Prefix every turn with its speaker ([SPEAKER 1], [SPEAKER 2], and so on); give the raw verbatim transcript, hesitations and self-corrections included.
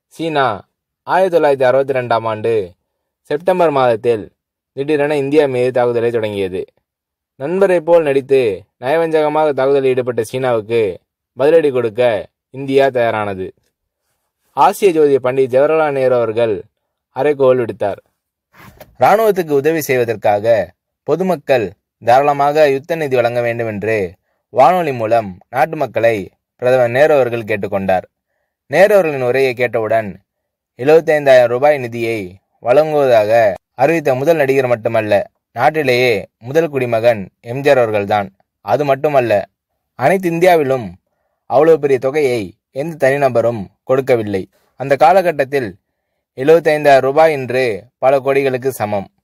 [SPEAKER 1] சீனா ஆயிரத்தி தொள்ளாயிரத்தி அறுபத்தி ரெண்டாம் ஆண்டு செப்டம்பர் மாதத்தில் திடீரென இந்தியா மீது தாக்குதலை தொடங்கியது. நண்பரை போல் நடித்து நயவஞ்சகமாக தாக்குதலில் ஈடுபட்ட சீனாவுக்கு பதிலடி கொடுக்க இந்தியா தயாரானது. ஆசிய ஜோதிய பண்டிட் ஜவஹர்லால் நேரு அவர்கள் அறைகோல் விடுத்தார். இராணுவத்துக்கு உதவி செய்வதற்காக பொதுமக்கள் தாராளமாக யுத்த நிதி வழங்க வேண்டும் என்று வானொலி மூலம் நாட்டு மக்களை பிரதமர் நேரு அவர்கள் கேட்டுக்கொண்டார். நேரு அவர்களின் உரையை கேட்டவுடன் எழுபத்தி ஐந்தாயிரம் ரூபாய் நிதியை வழங்குவதாக அறிவித்த முதல் நடிகர் மட்டுமல்ல, நாட்டிலேயே முதல் குடிமகன் எம்ஜிஆர் அவர்கள்தான். அது மட்டுமல்ல, அனைத்து இந்தியாவிலும் அவ்வளவு பெரிய தொகையை எந்த தனிநபரும் கொடுக்கவில்லை. அந்த காலகட்டத்தில் எழுபத்தி ஐந்தாயிரம் ரூபாய் என்று பல கோடிகளுக்கு சமம்.